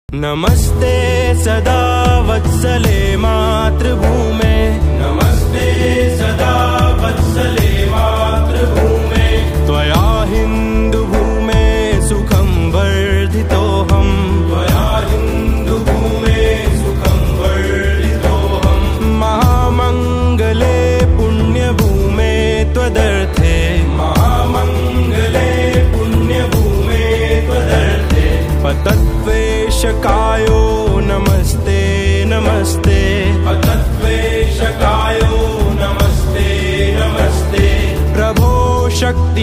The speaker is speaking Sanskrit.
नमस्ते सदा वत्सले मातृभूमे, नमस्ते सदा वत्सले मातृभूमे। त्वया हिन्दुभूमे सुखं वर्धितोऽहम्, त्वया हिन्दुभूमे सुखं वर्धितोऽहम्। महामङ्गले पुण्यभूमे त्वदर्थे, महामङ्गले पुण्यभूमे त्वदर्थे। पतत्वेशकायो नमस्ते नमस्ते, पतत्वेशकायो नमस्ते नमस्ते। प्रभो शक्ति